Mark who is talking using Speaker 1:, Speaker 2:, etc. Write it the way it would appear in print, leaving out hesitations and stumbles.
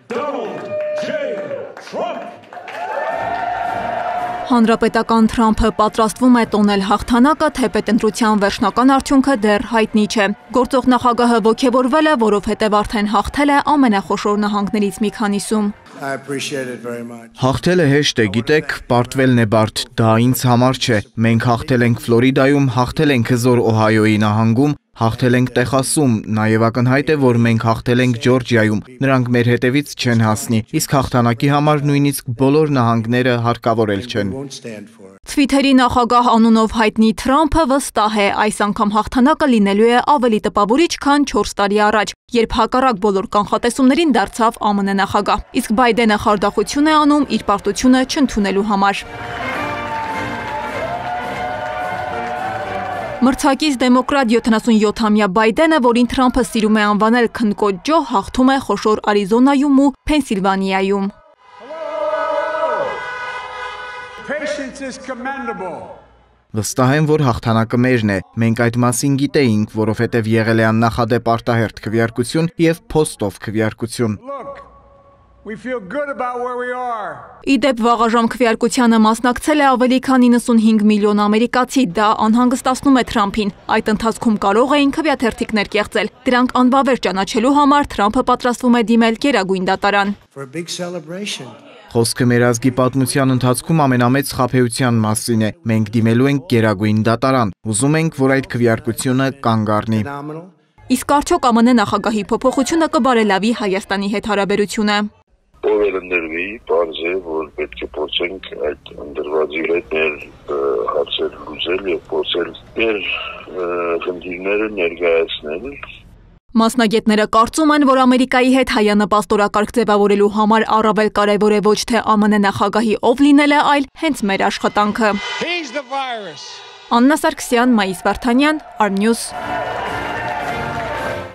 Speaker 1: Donald J. Trump.
Speaker 2: Հանրապետական Թրամփը պատրաստվում է տոնել հաղթանակը, թեպետ ընտրության վերջնական արդյունքը դեռ հայտնի չէ։ Գործող նախագահը ոգևորվել է, որովհետև արդեն հաղթել է ամենախոշոր նահանգներից մի քանիսում։
Speaker 3: Հաղթելը հեշտ է, գիտեք, պարտվելն է բարդ, դա ինձ համար չէ։ Մենք հաղթել ենք Ֆլորիդայում, հաղթել ենք հզոր Օհայոյի նահանգում, հաղթել ենք Տեխասում, նաև ակնհայտ է, որ մենք հաղթել ենք Ջորջիայում, նրանք մեր հետևից չեն հասնի, իսկ հաղթանակի համար նույնիսկ բոլոր նահանգները հարկավորել չեն։
Speaker 2: Թվիթերի նախագահ անունով հայտնի Թրամփը վստահ է, այս անգամ հաղթանակը լինելու է ավելի տպավորիչ, քան 4 տարի առաջ, երբ հակառակ բոլոր կանխատեսումներին դարձավ ԱՄՆ նախագահ, իսկ Բայդենը խարդախություն է անում իր պարտությունը չընդունելու համար։ Մրցակից դեմոկրատ 77-ամյա Բայդենը, որին Թրամփը սիրում է անվանել քնկոտ Ջո, հաղթում է խոշոր Արիզոնայում ու Փենսիլվանիայում։
Speaker 3: Վստահ եմ, որ հաղթանակը մերն է, մենք այդ մասին գիտեինք, որովհետև եղել է աննախադեպ արտահերթ քվեարկություն և փոստով քվեարկություն։
Speaker 2: Իդեպ վաղաժամ քվեարկությանը մասնակցել է ավելի քան 95 միլիոն ամերիկացի, դա անհանգստացնում է Թրամփին։ Այդ ընթացքում կարող էին քվեաթերթիկներ կեղծել։ Դրանք անվավեր ճանաչելու համար Թրամփը պատրաստվում է դիմել Գերագույն դատարան։
Speaker 3: Խոսքը մեր ազգի պատմության ընթացքում ամենամեծ խաբեության մասին է։ Մենք դիմելու ենք Գերագույն դատարան։ Ուզում ենք, որ այդ քվեարկությունը կանգ առնի։
Speaker 2: Իսկ արդյոք ԱՄՆ նախագահի փոփոխությունը կբարելավի Հայաստանի հետ հարաբերությունը։
Speaker 4: Ով ընդրվի, պարզ է, որ պետք է փորձենք այդ ընդրվածի հետ մեր հարցեր լուծել և փորձել մեր խնդիրները ներկայացնել։
Speaker 2: Մասնագետները կարծում են, որ Ամերիկայի հետ հայանպաստ օրակարգ ձևավորելու համար առավել կարևոր է ոչ թե ԱՄՆ նախագահի ով լինելը, այլ հենց մեր աշխատանքը։ Աննա Սարգսյան, Մայիս Վարդանյան, Arnews։